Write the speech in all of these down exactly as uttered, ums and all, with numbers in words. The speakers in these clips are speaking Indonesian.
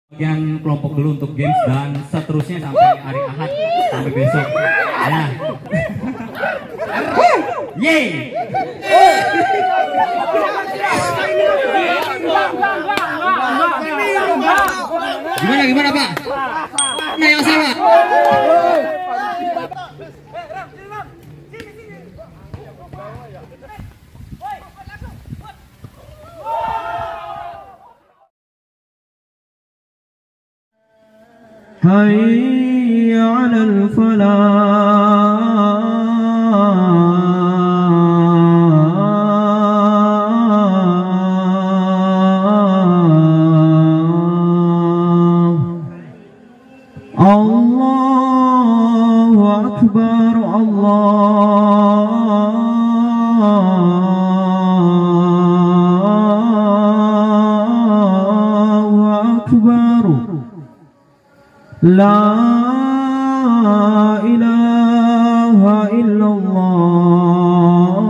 bagian kelompok dulu untuk games dan seterusnya sampai hari Ahad sampai besok. Ya. Yeay. Gimana gimana Pak? Nah yang salah. Hayya 'alal falah. Allahu Akbar, Allahu Akbar. La ilaha illallah.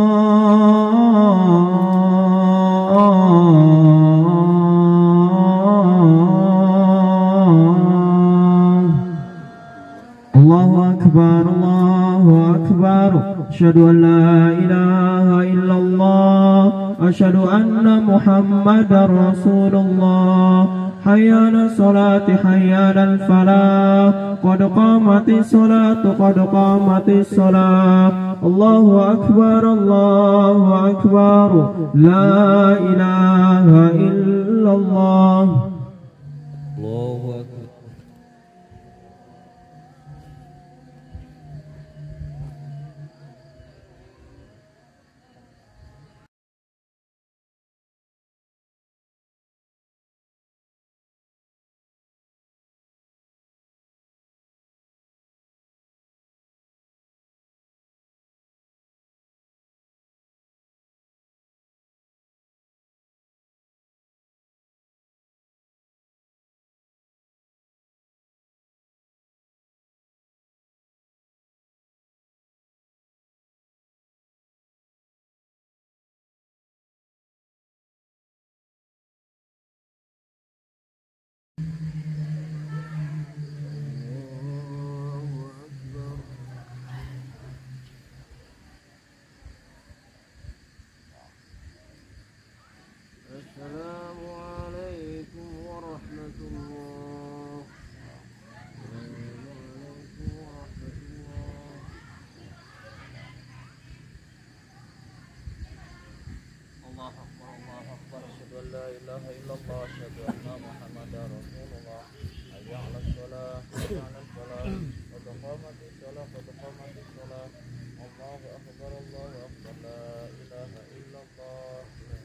Allahu Akbar, Allahu Akbar. Asyhadu an la ilaha illallah. Asyhadu anna Muhammadar Rasulullah. Hayya 'alas salati hayya 'alal falah. Qad qamatis salatu qad qamatis salah. Allahu akbar Allahu akbar. La ilaha illallah. Allahu akbar. La ilaha illallah asyhadu anna Muhammadar Rasulullah. Hayya 'alas shalah hayya 'alal falah. Qad qamatis shalah qad qamatis salah. Allahu akbar Allahu akbar. La ilaha illallah.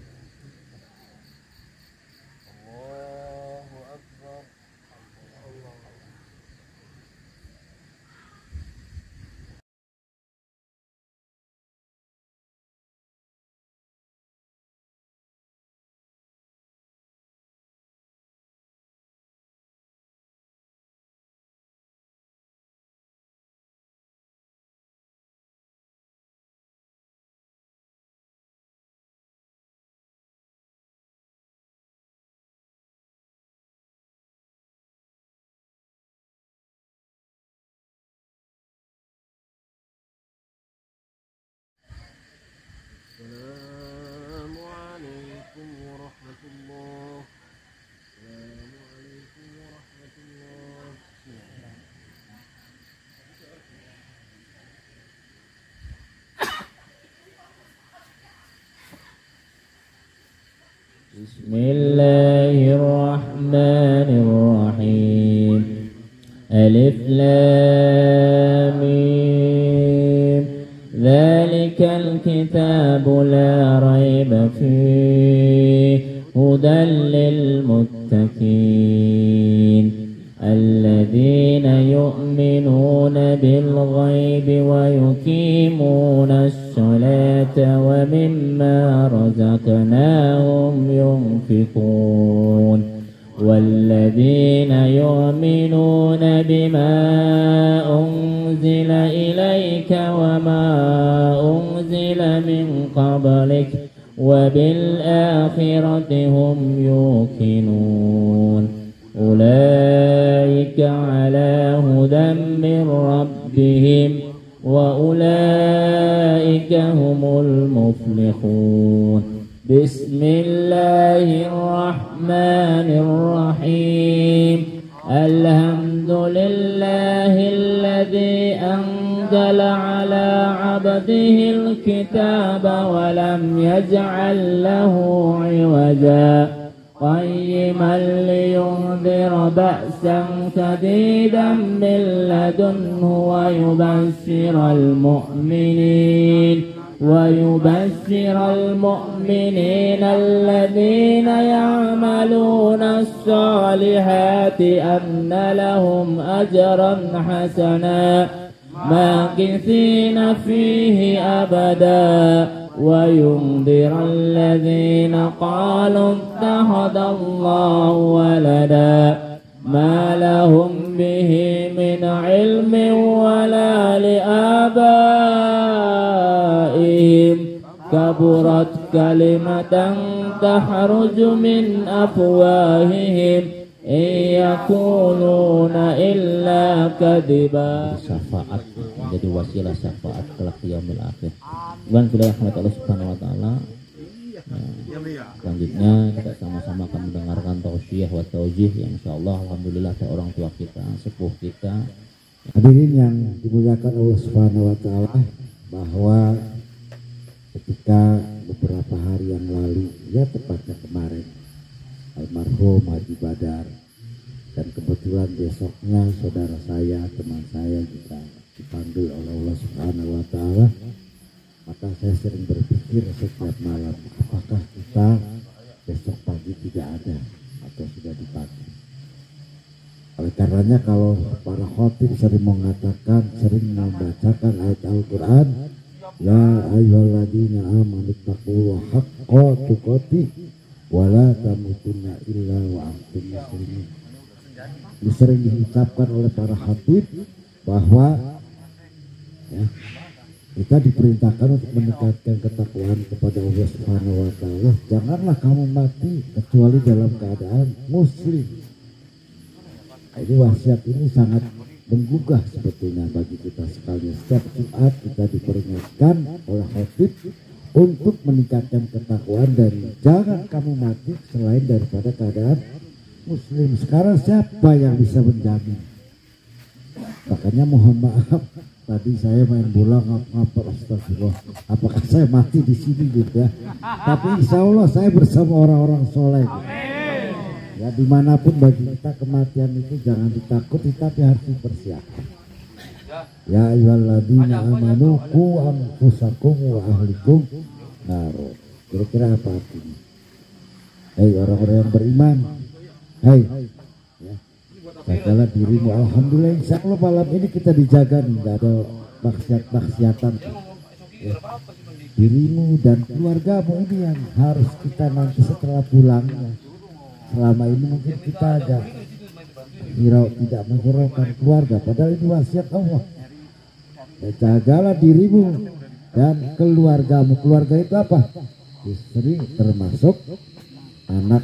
Allahu akbar. Allah. Assalamu alaikum warahmatullah. Assalamu alaikum warahmatullah. Bismillahirrahmanirrahim. Alif lam mim. ذلك الكتاب لا ريب فيه هدى للمتقين الذين يؤمنون بالغيب ويقيمون الصلاة ومما رزقناهم ينفقون والذين يؤمنون بما أنزل إليك وما أنزل من قبلك وبالآخرة هم يوقنون أولئك على هدى من ربهم وأولئك هم المفلحون. بسم الله الرحمن الرحيم. الحمد لله الذي أنزل على عبده الكتاب ولم يجعل له عوجا قيما لينذر بأسا شديدا من لدنه ويبشر المؤمنين ويبشر المؤمنين الذين يعملون الصالحات أن لهم أجرا حسنا ماكثين فيه أبدا وينذر الذين قالوا اتخذ الله ولدا ما لهم به من علم ولا لآبائهم كبرت كلمة تخرج من أفواههم إن يقولون إلا كذبا. Syafaat menjadi wasilah syafaat kelak yaumil akhir. Dan bila rahmat Allah Subhanahu wa taala. Nah, selanjutnya kita sama-sama akan mendengarkan tausiah wa taujih yang insyaallah alhamdulillah ada orang tua kita, sepuh kita. Hadirin yang dimuliakan Allah Subhanahu wa taala, bahwa ketika beberapa hari yang lalu, ya tepatnya kemarin, almarhum Haji Badar, dan kebetulan besoknya saudara saya, teman saya juga dipanggil oleh Allah Subhanahu wa taala, maka saya sering berpikir setiap malam, apakah kita besok pagi tidak ada atau sudah dipanggil. Oleh karenanya kalau para khatib sering mengatakan, sering membacakan ayat Al-Quran, ya ayyuhalladzina amanu taqullaha haqqa tuqatih wa la tamutunna illa wa antum muslimun. Ini sering diucapkan oleh para khatib bahwa ya, kita diperintahkan untuk meningkatkan ketakwaan kepada Allah Subhanahu wa taala. Janganlah kamu mati kecuali dalam keadaan muslim. Ini wasiat ini sangat menggugah sebetulnya bagi kita sekalian. Setiap Jumat kita diperingatkan oleh khatib untuk meningkatkan ketakwaan dan jangan kamu mati selain daripada keadaan muslim. Sekarang siapa yang bisa menjamin? Makanya mohon maaf, tadi saya main bola ngapa astagfirullah, apakah saya mati di sini gitu ya? Tapi insya Allah saya bersama orang-orang soleh. Ya dimanapun bagi kita kematian itu jangan ditakuti tapi harus dipersiapkan. Ya ayyuhalladzina amanu qu anfusakum wa ahlikum nar. Kira-kira apa artinya? Hei orang-orang yang beriman, hei ya, jagalah dirimu. Alhamdulillah insya Allah malam ini kita dijaga nih, nggak ada maksiat-maksiatan ya. Dirimu dan keluargamu ini yang harus kita nanti setelah pulang ya. Selama ini mungkin kita agak hirau, tidak menghiraukan keluarga, padahal ini wasiat Allah. Ya, jagalah dirimu dan keluargamu. Keluarga itu apa? Istri termasuk anak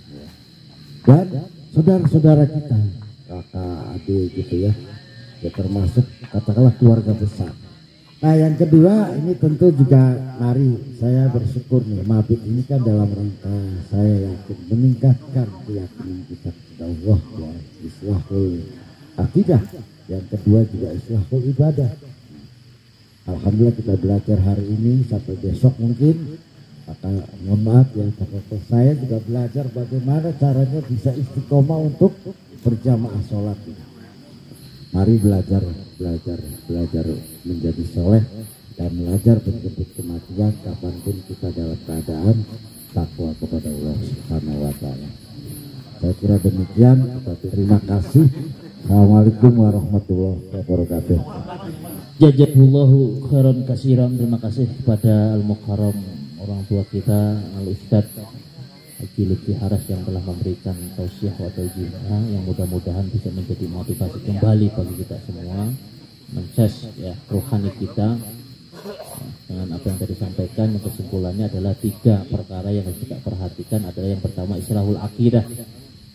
dan saudara-saudara kita, kakak, adik gitu ya. Ya termasuk katakanlah keluarga besar. Nah yang kedua ini tentu juga mari saya bersyukur nih, mabit ini kan dalam rangka saya yakin meningkatkan keyakinan kita kepada Allah ya, islahul akidah. Yang kedua juga islahul ibadah. Alhamdulillah kita belajar hari ini sampai besok mungkin. Maka mohon maaf ya, pokoknya saya juga belajar bagaimana caranya bisa istiqomah untuk berjamaah sholat ini. Mari belajar, belajar, belajar menjadi soleh dan belajar menjemput kematian kapanpun kita dalam keadaan takwa kepada Allah Subhanahu wa taala. Saya kira demikian. Terima kasih. Assalamualaikum warahmatullahi wabarakatuh. Jazakallahu khairan katsiran. Terima kasih kepada Al-Mukarram orang tua kita Al-Ustadz Haji Lutfi Haras yang telah memberikan tausiah atau jihad yang mudah-mudahan bisa menjadi motivasi kembali bagi kita semua, menses ya rohani kita. Dengan apa yang tadi sampaikan, yang kesimpulannya adalah tiga perkara yang harus kita perhatikan. Adalah yang pertama islahul akidah,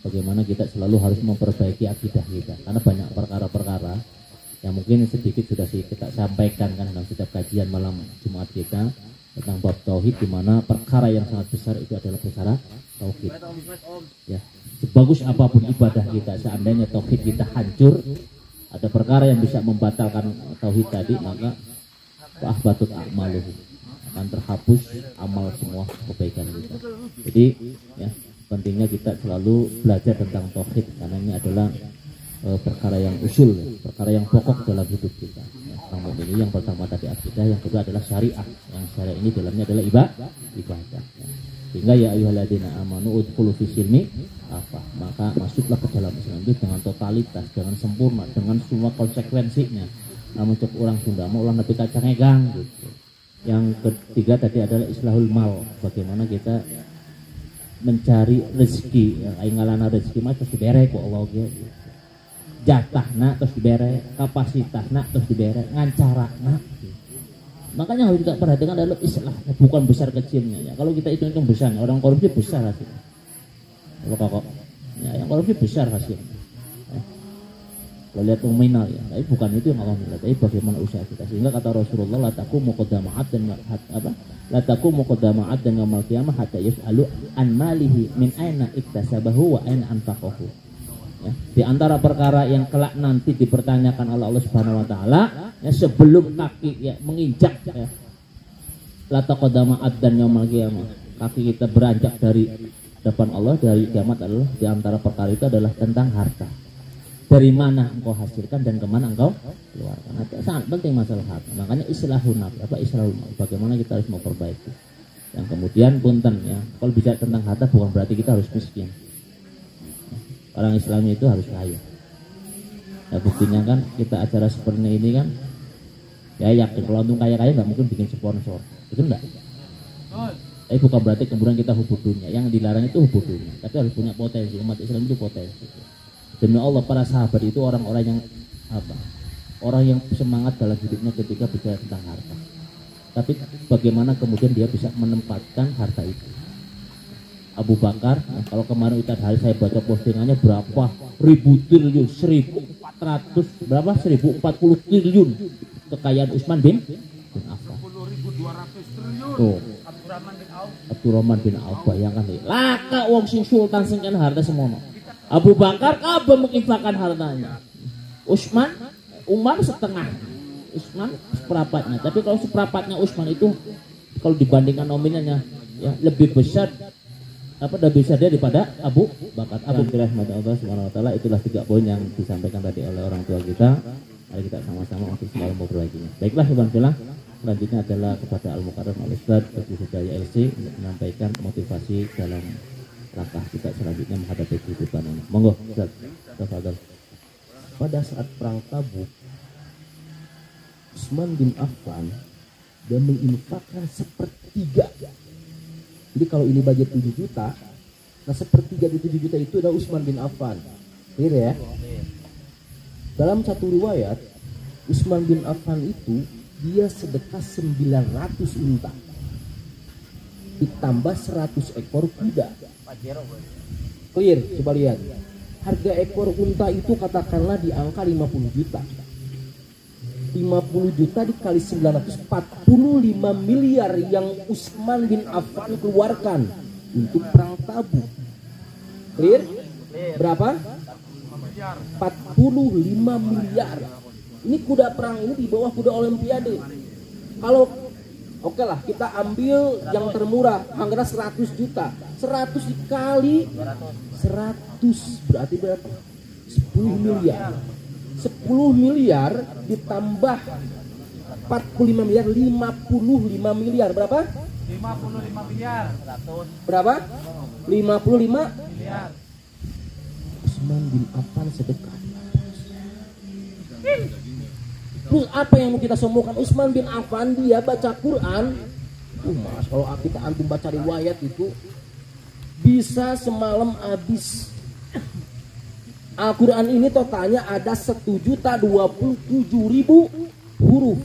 bagaimana kita selalu harus memperbaiki akidah kita, karena banyak perkara-perkara yang mungkin sedikit sudah kita sampaikan kan dalam setiap kajian malam Jumat kita tentang bab tauhid, di mana perkara yang sangat besar itu adalah perkara tauhid. Ya, sebagus apapun ibadah kita, seandainya tauhid kita hancur, ada perkara yang bisa membatalkan tauhid tadi, maka ahbatut a'maluhu, akan terhapus amal semua kebaikan kita. Jadi ya, pentingnya kita selalu belajar tentang tauhid, karena ini adalah e, perkara yang usul, perkara yang pokok dalam hidup kita. Ya, namun ini yang pertama tadi akidah, yang kedua adalah syariah. Yang syariah ini dalamnya adalah ibadah. ibadah ya. Sehingga ya ayyuhalladzina amanu udkhulu fis silmi apa? Maka masuklah ke dalam Islam itu dengan totalitas, dengan sempurna, dengan semua konsekuensinya. Namun cek orang Sunda mau ulang tapi kacangnya gang gitu. Yang ketiga tadi adalah islahul mal, bagaimana kita mencari rezeki, yang aingalana rezeki mah terus dibere ku Allah gitu. Jatahna terus dibere, kapasitasna terus dibere, ngancarana gitu. Makanya harus kita perhatikan adalah islahnya, bukan besar kecilnya ya. Kalau kita hitung-hitung besarnya, orang korupsi besar hasilnya. Kalau kakak, ya, yang korupsi besar hasilnya. Ya. Kalau lihat nominal ya, tapi bukan itu yang Allah nilai, tapi bagaimana usaha kita. Sehingga kata Rasulullah, la taqumu qadama'at dan apa? La taqumu qadama'at dan yaumil qiyamah hatta yus'alu an malihi min aina iktasabahu wa aina anfaqahu. Ya, di antara perkara yang kelak nanti dipertanyakan oleh Allah Subhanahu wa taala, ya, sebelum kaki ya menginjak ya. La taqadama'at dan yaumil qiyamah. Kaki kita beranjak dari depan Allah dari kiamat adalah di antara perkara itu adalah tentang harta. Dari mana engkau hasilkan dan kemana engkau keluarkan. Nah, sangat penting masalah harta. Makanya islahun apa islahul mal, bagaimana kita harus memperbaiki. Yang kemudian punten ya, kalau bicara tentang harta bukan berarti kita harus miskin. Orang Islam itu harus kaya. Nah, buktinya kan kita acara seperti ini kan, ya yakin kalau untung kaya-kaya nggak mungkin bikin sponsor, itu enggak. Tapi bukan berarti kemudian kita hubud dunia. Yang dilarang itu hubud dunia, tapi harus punya potensi. Umat Islam itu potensi. Demi Allah, para sahabat itu orang-orang yang apa? Orang yang semangat dalam hidupnya ketika bicara tentang harta. Tapi bagaimana kemudian dia bisa menempatkan harta itu? Abu Bakar, nah, kalau kemarin Ustaz hari saya baca postingannya berapa ribu triliun, seribu empat ratus berapa seribu empat puluh triliun kekayaan Utsman bin bin Affan. Tuh, Abdurrahman bin Auf, bayangkan nih, laka wong sing sultan sing kena harta semono. Abu Bakar kabeh menginfakkan hartanya. Utsman, Umar setengah. Utsman seperempatnya. Tapi kalau seperempatnya Utsman itu kalau dibandingkan nominalnya ya lebih besar apa lebih besar daripada Abu Bakar. Abu Rahmat Allah Subhanahu wa taala. Itulah tiga poin yang disampaikan tadi oleh orang tua kita. Mari kita sama-sama untuk selalu memperbaikinya. Baiklah Subhanallah. Selanjutnya adalah kepada Al-Mukarram Al-Ustaz Budi Hidayah L C untuk menyampaikan motivasi dalam langkah kita selanjutnya menghadapi kehidupan ini. Monggo Ustaz. Tafadhol. Pada saat perang Tabuk, Utsman bin Affan dia menginfakkan sepertiga. Jadi kalau ini budget tujuh juta, nah sepertiga dari tujuh juta itu adalah Utsman bin Affan. Clear ya? Dalam satu riwayat, Utsman bin Affan itu dia sedekah sembilan ratus unta. Ditambah seratus ekor kuda. Clear, coba lihat. Harga ekor unta itu katakanlah di angka lima puluh juta. lima puluh juta dikali sembilan ratus, empat puluh lima miliar yang Utsman bin Affan keluarkan untuk perang Tabuk. Clear? Berapa? empat puluh lima miliar. Ini kuda perang ini di bawah kuda olimpiade. Kalau oke okay lah kita ambil yang termurah, harga seratus juta. seratus dikali seratus berarti berapa? sepuluh miliar. sepuluh miliar ditambah empat puluh lima miliar, lima puluh lima miliar. Berapa? lima puluh lima miliar. Berapa? lima puluh lima Miliar. Utsman bin Affan sedekah. Terus apa yang mau kita sombongkan? Utsman bin Affan dia baca Quran. Uh, mas, kalau kita antum baca riwayat itu bisa semalam habis. Al-Quran ini totalnya ada satu juta dua puluh tujuh ribu huruf.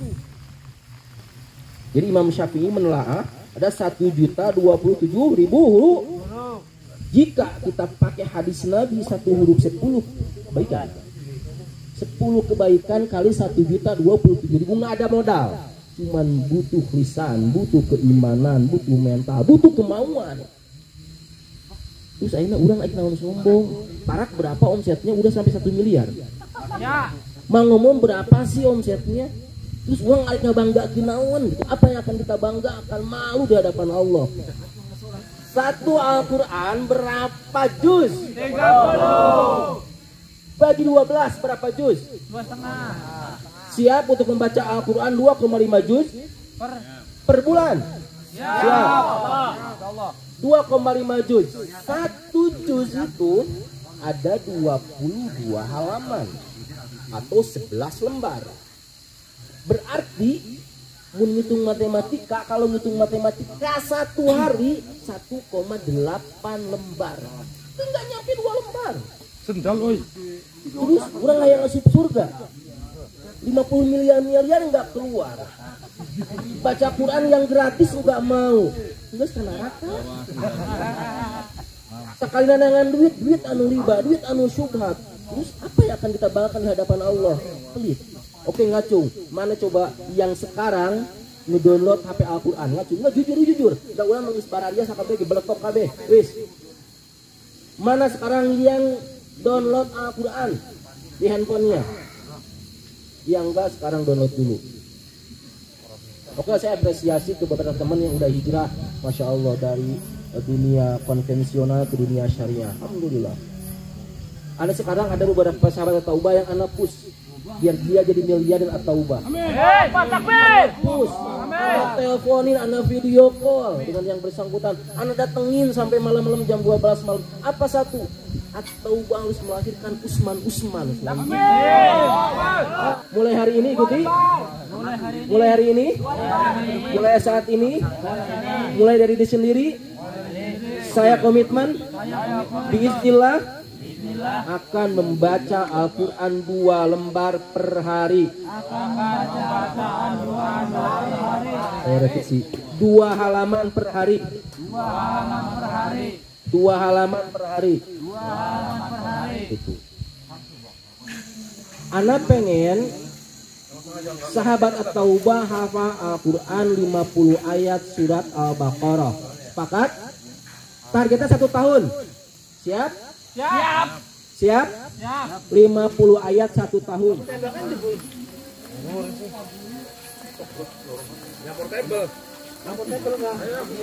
Jadi Imam Syafi'i menelaah ada satu juta dua puluh tujuh ribu huruf. Jika kita pakai hadis Nabi satu huruf sepuluh kebaikan, sepuluh kebaikan kali satu juta dua puluh tujuh ribu, nggak ada modal, cuman butuh lisan, butuh keimanan, butuh mental, butuh kemauan. Terus akhirnya orang akhirnya sombong. Parak berapa omsetnya udah sampai satu miliar. Ya. Mau ngomong berapa sih omsetnya? Terus orang akhirnya bangga kinawan gitu. Apa yang akan kita banggakan? Malu di hadapan Allah. Satu Al-Quran berapa juz? tiga puluh. Bagi dua belas berapa juz? dua setengah. Siap untuk membaca Al-Quran dua koma lima juz per, per bulan? Siap. dua koma lima juz. Satu juz itu ada dua puluh dua halaman atau sebelas lembar. Berarti menghitung matematika, kalau menghitung matematika satu hari satu koma delapan lembar. Itu enggak nyampe dua lembar. Sendal oi. Terus orang yang masuk surga lima puluh miliar miliar enggak keluar. Baca Quran yang gratis enggak mau. Terus ke neraka. Sekali nanangan duit, duit anu riba, duit anu syubhat. Terus apa yang akan kita banggakan di hadapan Allah? Pelit. Oke ngacung, mana coba yang sekarang ngedownload H P Al-Quran? Ngacung, nggak jujur-jujur. Udah ulang mengisbar dia sampai ke beletok K B. Wis. Mana sekarang yang download Al-Quran di handphonenya? Yang enggak sekarang download dulu. Oke, saya apresiasi ke beberapa teman yang udah hijrah, masya Allah, dari dunia konvensional ke dunia syariah. Alhamdulillah. Ada sekarang ada beberapa sahabat At-Taubah yang anak push biar dia jadi miliarder At-Taubah. Amin. Push. Anak teleponin, anak video call dengan yang bersangkutan. Anak datengin sampai malam-malam jam dua belas malam. Apa satu? At-Taubah harus melahirkan Usman Usman. Mulai hari ini ikuti. Mulai hari ini. Mulai saat ini. Mulai dari diri sendiri. Saya komitmen biiznillah akan membaca Al-Quran dua lembar per hari. Saya revisi, dua halaman per hari. Dua halaman per hari. Itu. Anak pengen sahabat At-Taubah hafal Al-Quran lima puluh ayat surat Al-Baqarah. Sepakat? Targetnya satu tahun. Siap? Siap. Siap? Siap. lima puluh ayat satu tahun. Yang portable. Yang portable enggak?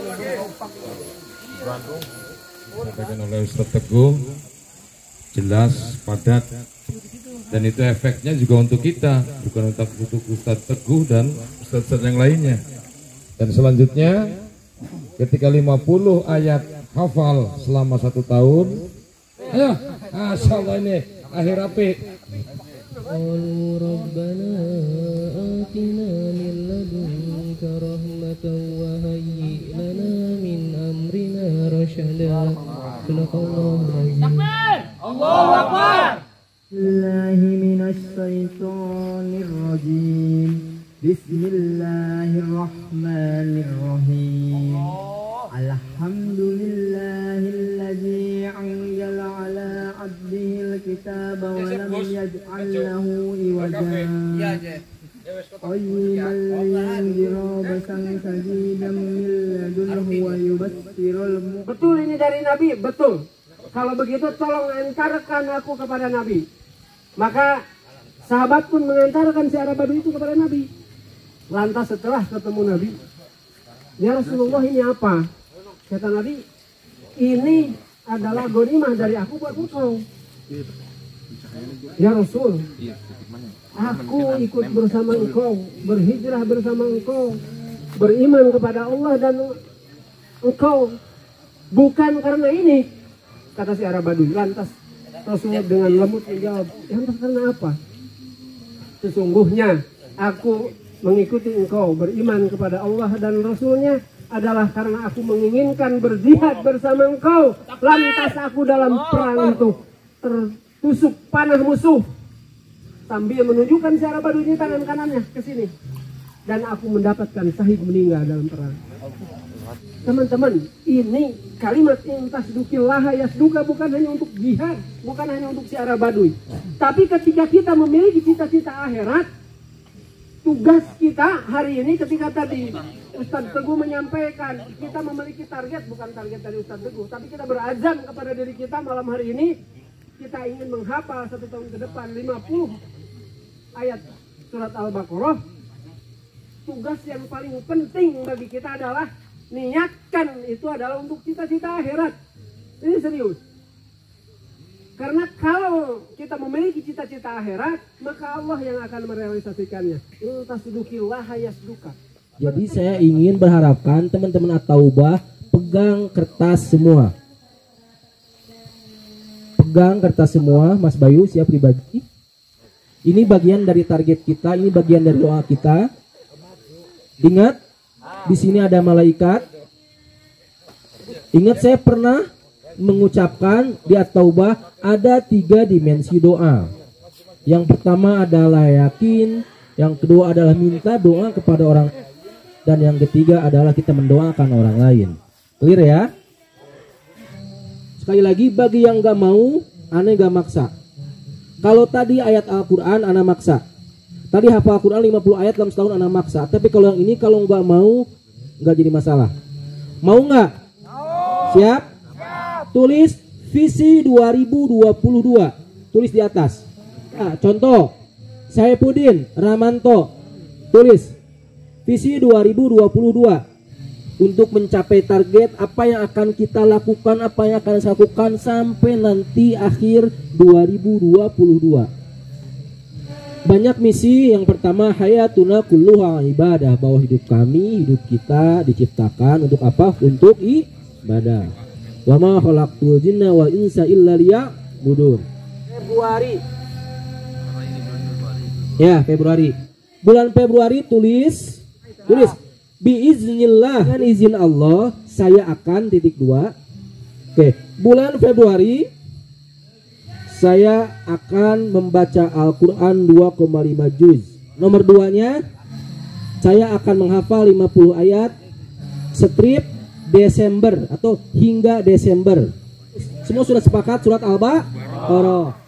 Disampaikan oleh Ustadz Teguh, jelas, padat, dan itu efeknya juga untuk kita, bukan untuk, untuk Ustadz Teguh dan Ustadz yang lainnya. Dan selanjutnya, ketika lima puluh ayat hafal selama satu tahun, ayo, Masya Allah ini akhir api. Qalu rabbana atina min ladunka rahmatan wa hayyi lana min amrina rasyada. Takbir! Allahu Akbar! Billahi minasy syaithanir rajim. Bismillahirrahmanirrahim. Alhamdulillahilladzi anzala ala abdihil kitaba wa lam yaj'al lahu iwajan qayyiman liyunzira basan shadidan min ladunhu wa yubassirul mu'minin. Betul ini dari Nabi, betul. Kalau begitu tolong antarkan aku kepada Nabi. Maka sahabat pun mengantarkan si Arab Badui itu kepada Nabi. Lantas setelah ketemu Nabi, ya Rasulullah, ini apa? Kata Nabi, ini adalah ghanimah dari aku buat engkau. Ya Rasul, aku ikut bersama engkau, berhijrah bersama engkau, beriman kepada Allah dan engkau, bukan karena ini. Kata si Arab Badui. Lantas Rasul dengan lembut menjawab, lantas karena apa? Sesungguhnya aku mengikuti engkau, beriman kepada Allah dan Rasulnya adalah karena aku menginginkan berjihad bersama engkau. Lantas aku dalam perang itu tertusuk panah musuh sambil menunjukkan si Arab Badui tangan kanannya ke sini, dan aku mendapatkan syahid meninggal dalam perang. Teman-teman, ini kalimat intasdukillah yasduka bukan hanya untuk jihad, bukan hanya untuk siara baduy. Tapi ketika kita memiliki cita-cita akhirat, tugas kita hari ini ketika tadi Ustadz Teguh menyampaikan, kita memiliki target, bukan target dari Ustadz Teguh, tapi kita berazam kepada diri kita malam hari ini, kita ingin menghafal satu tahun ke depan lima puluh ayat surat Al-Baqarah. Tugas yang paling penting bagi kita adalah niatkan itu adalah untuk cita-cita akhirat. Ini serius. Karena kalau kita memiliki cita-cita akhirat, maka Allah yang akan merealisasikannya. Intasdukillah yasduka. Jadi saya ingin berharapkan teman-teman At-Taubah pegang kertas semua. Pegang kertas semua, Mas Bayu siap dibagi. Ini bagian dari target kita, ini bagian dari doa kita. Ingat, di sini ada malaikat. Ingat saya pernah mengucapkan di At-Taubah ada tiga dimensi doa. Yang pertama adalah yakin, yang kedua adalah minta doa kepada orang, dan yang ketiga adalah kita mendoakan orang lain. Clear ya? Sekali lagi, bagi yang gak mau, aneh gak maksa. Kalau tadi ayat Al-Quran, aneh maksa. Tadi hafal Al-Quran lima puluh ayat dalam setahun anak maksa. Tapi kalau yang ini kalau nggak mau nggak jadi masalah. Mau nggak? Siap? Tulis visi dua ribu dua puluh dua. Tulis di atas. Nah, contoh Saipudin Ramanto. Tulis visi dua ribu dua puluh dua. Untuk mencapai target apa yang akan kita lakukan, apa yang akan saya lakukan sampai nanti akhir dua ribu dua puluh dua. Banyak misi. Yang pertama, hayatuna kulluha ibadah, bahwa hidup kami, hidup kita diciptakan untuk apa? Untuk ibadah. Wa ma khalaqtul jinna wal insa illa liya'budun. Februari. Ya, Februari. Bulan Februari tulis tulis biiznillah, dengan izin Allah saya akan titik dua. Oke, bulan Februari saya akan membaca Al-Quran dua koma lima juz. Nomor duanya, saya akan menghafal lima puluh ayat strip Desember atau hingga Desember. Semua sudah sepakat surat Al-Baqarah.